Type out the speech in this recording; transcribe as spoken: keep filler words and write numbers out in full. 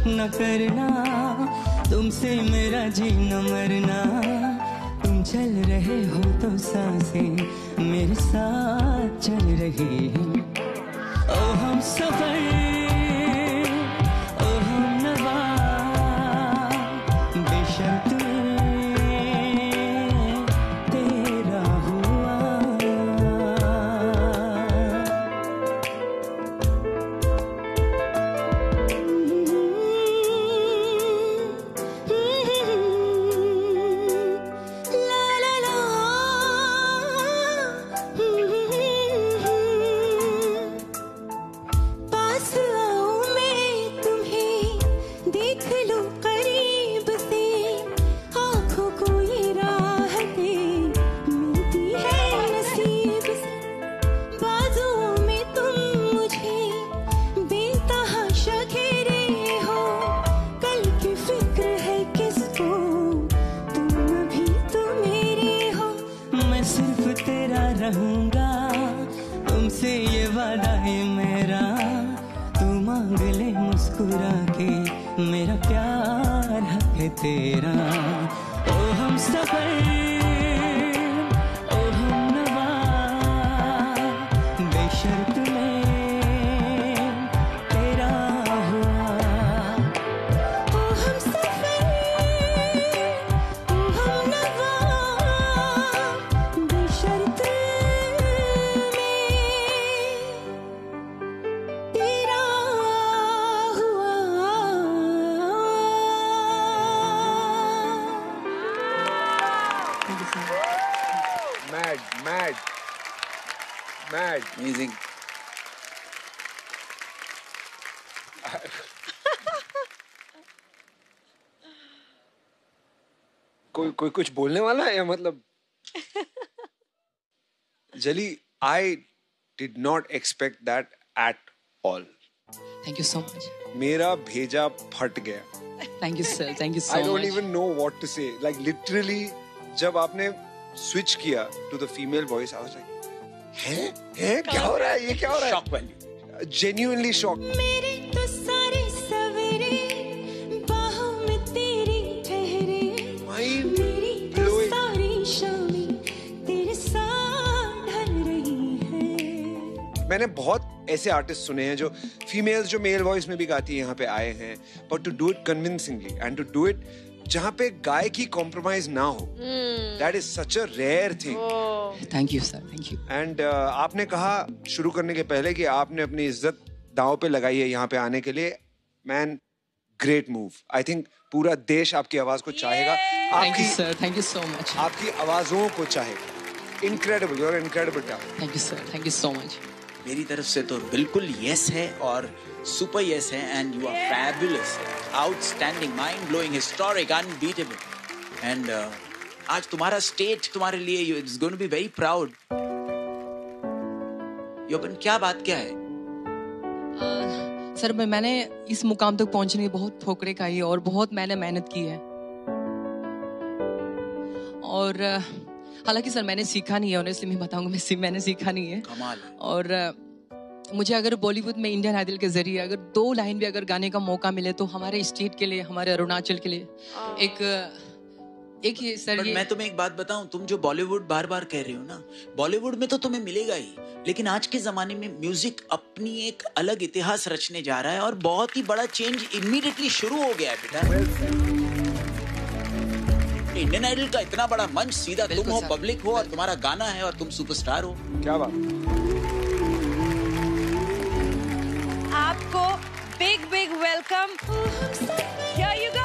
न करना, तुमसे मेरा जीना मरना। तुम चल रहे हो तो सांसें मेरे साथ चल रही हैं। ओ हम सफर, ओ हम नवा, बेशर्त तेरा हुआ। ला ला ला, पास आओ मैं तुम्हें देख लूं करीब से, आँखों को ये राहतें मिलती है नसीब से। बाजुओं में तुम मुझे बेतहाशा घेरे हो, कल की फिक्र है किसको, तुम अभी तो मेरे हो। मैं सिर्फ तेरा रहूंगा, तुमसे ये वादा है मेरा। तू मांग ले मुस्कुरा के, मेरा प्यार हक है तेरा। ओ हम सफर, ओ हम नवा, बेशर्त मैं तेरा हुआ। ओ हम सफर, ओ हम नवा, बेशर्त मैं तेरा हुआ। Mad, mad, mad. Amazing. कोई कोई कुछ बोलने वाला है या मतलब जली, I did not expect that at all. Thank you so much. मेरा भेजा फट गया. Thank you sir. Thank you so I don't much. even know what to say. Like literally, जब आपने switch किया to the female voice, I was like, हैं हैं क्या हो रहा है, ये क्या हो रहा है? Shock value. Genuinely shocked. मेरे तो सारे सवेरे बाहों में तेरी ठहरे, Mind मेरी तो blowing. सारी शामें तेरे साथ ढल रही हैं। मैंने बहुत ऐसे आर्टिस्ट सुने हैं जो फीमेल्स जो मेल वॉइस में भी गाती है यहाँ पे आए हैं, but to do it convincingly and to do it जहाँ पे गाय की कॉम्प्रोमाइज ना हो, that is such a rare thing. Thank you sir. Thank you. And आपने कहा शुरू करने के पहले कि आपने अपनी इज्जत दांव पे लगाई है यहाँ पे आने के लिए. Man, great move. I think पूरा देश आपकी आवाज को चाहेगा. Thank you आपकी sir. Thank you so much. आपकी आवाजों को चाहेगा. Incredible, you are incredible talent. Thank you sir. Thank you so much. मेरी तरफ से तो बिल्कुल यस है और सुपर यस है. And you are fabulous, outstanding, mind blowing, historic, unbeatable. And आज तुम्हारा स्टेट तुम्हारे लिए it's going to be very proud. Yogan, क्या बात क्या है? Uh, सर मैं मैंने इस मुकाम तक पहुंचने की बहुत ठोकरें खाई है और बहुत मैंने मेहनत की है. और uh, हालांकि सर मैंने सीखा नहीं है, ऑनेस्टली मैं बताऊंगा, मैं मैंने सीखा नहीं है. कमाल. और uh, मुझे अगर बॉलीवुड में इंडियन आइडल के जरिए अगर दो लाइन भी अगर गाने का मौका मिले तो हमारे स्टेट के लिए, हमारे अरुणाचल के लिए एक एक ये सर. But ये मैं तुम्हें एक बात बताऊं, तुम जो बॉलीवुड बार बार कह रहे हो ना, बॉलीवुड में तो तुम्हें मिलेगा ही, लेकिन आज के जमाने में म्यूजिक अपनी एक अलग इतिहास रचने जा रहा है और बहुत ही बड़ा चेंज इमीडिएटली शुरू हो गया है बेटा. इंडियन आइडल का इतना बड़ा मंच, सीधा तुम हो, पब्लिक हो और तुम्हारा गाना है और तुम सुपरस्टार हो. क्या बात. आपको big big welcome. Here you go.